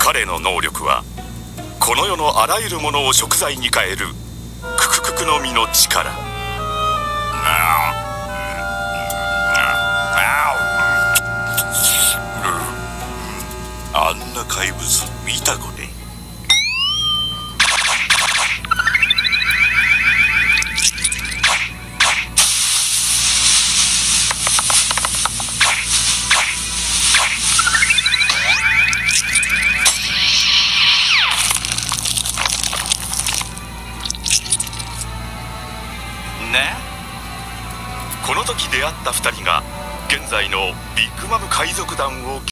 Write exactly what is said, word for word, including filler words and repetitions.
彼の能力はこの世のあらゆるものを食材に変えるククククの実の力。あんな怪物見たことね。ね、この時出会ったふたりが現在のビッグ・マム海賊団を